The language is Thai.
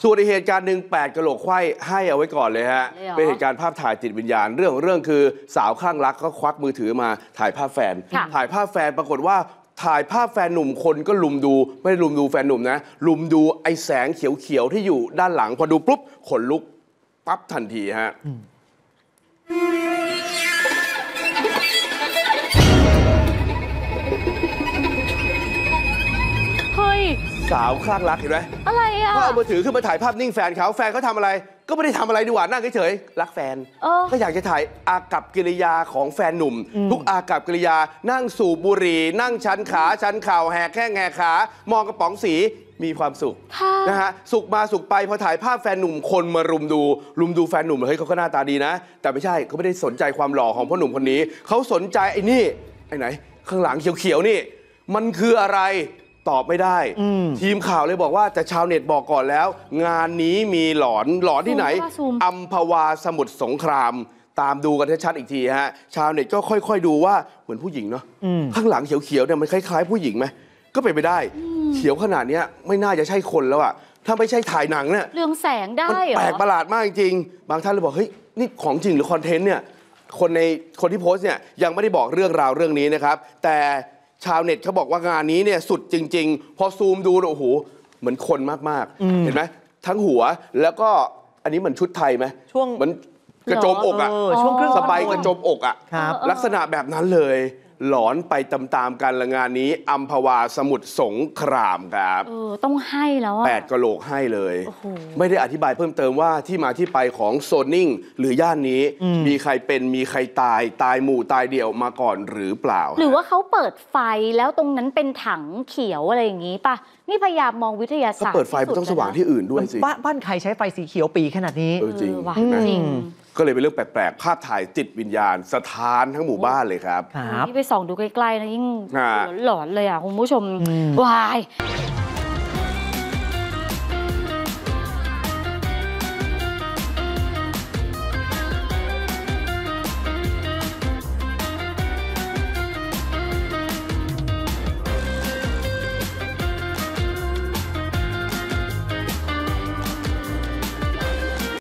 ส่วนในเหตุการณ์หนึ่ง8 กะโหลกไขว้ให้เอาไว้ก่อนเลยฮะเป็นเหตุการณ์ภาพถ่ายติดวิญญาณเรื่องคือสาวข้างรักก็ควักมือถือมาถ่ายภาพแฟนถ่ายภาพแฟนปรากฏว่าถ่ายภาพแฟนหนุ่มคนก็ลุมดูไม่ได้ลุมดูแฟนหนุ่มนะลุมดูไอ้แสงเขียวๆที่อยู่ด้านหลังพอดูปุ๊บขนลุกปั๊บทันทีฮะสาวข้างรักเห็นไหมอะไรอ่ะก็เอามือถือขึ้นมาถ่ายภาพนิ่งแฟนเขาทำอะไรก็ไม่ได้ทำอะไรดีกว่านั่งเฉยๆรักแฟนก็อยากจะถ่ายอากัปกิริยาของแฟนหนุ่มทุกอากัปกิริยานั่งสูบบุหรี่นั่งชันขาชันเข่าแหกแข้งแหกขามองกระป๋องสีมีความสุขนะฮะสุขมาสุขไปพอถ่ายภาพแฟนหนุ่มคนมารุมดูแฟนหนุ่มเฮ้ยเขาก็หน้าตาดีนะแต่ไม่ใช่เขาไม่ได้สนใจความหล่อของพ่อหนุ่มคนนี้เขาสนใจไอ้นี่ไอ้ไหนข้างหลังเขียวๆนี่มันคืออะไรตอบไม่ได้ทีมข่าวเลยบอกว่าแต่ชาวเน็ตบอกก่อนแล้วงานนี้มีหลอนที่ไหนอัมพวาสมุทรสงครามตามดูกันชัดๆอีกทีฮะชาวเน็ตก็ค่อยๆดูว่าเหมือนผู้หญิงเนาะข้างหลังเขียวๆเนี่ยมันคล้ายๆผู้หญิงไหมก็เป็นไปได้เขียวขนาดนี้ไม่น่าจะใช่คนแล้วอะถ้าไม่ใช่ถ่ายหนังเนี่ยเรืองแสงได้มันแปลกประหลาดมากจริงบางท่านเลยบอกเฮ้ยนี่ของจริงหรือคอนเทนต์เนี่ยคนที่โพสต์เนี่ยยังไม่ได้บอกเรื่องราวเรื่องนี้นะครับแต่ชาวเน็ตเขาบอกว่างานนี้เนี่ยสุดจริงๆพอซูมดูโอ้โหเหมือนคนมากๆเห็นไหมทั้งหัวแล้วก็อันนี้เหมือนชุดไทยไหมช่วงเหมือนกระโจมอกอ่ะช่วงครึ่งสบายกระโจมอกอ่ะลักษณะแบบนั้นเลยหลอนไปตามๆกันละงานนี้อัมพวาสมุทรสงครามครับต้องให้แล้ว 8 กะโหลกให้เลยไม่ได้อธิบายเพิ่มเติมว่าที่มาที่ไปของโซนนิ่งหรือย่านนี้มีใครเป็นมีใครตายหมู่ตายเดี่ยวมาก่อนหรือเปล่าหรือว่าเขาเปิดไฟแล้วตรงนั้นเป็นถังเขียวอะไรอย่างนี้ป่ะนี่พยายามมองวิทยาศาสตร์เปิดไฟมันต้องสว่างที่อื่นด้วยสิบ้านใครใช้ไฟสีเขียวปีขนาดนี้จริงก็เลยเป็นเรื่องแปลกๆภาพถ่ายติดวิญญาณสถานทั้งหมู่บ้านเลยครับที่ไปส่องดูใกล้ๆนะยิ่งหลอนเลยอ่ะคุณผู้ชมวาย